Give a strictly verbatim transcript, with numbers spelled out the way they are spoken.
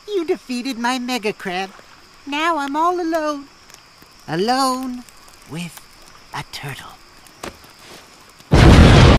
You defeated my megacrab. Now I'm all alone. Alone with a turtle.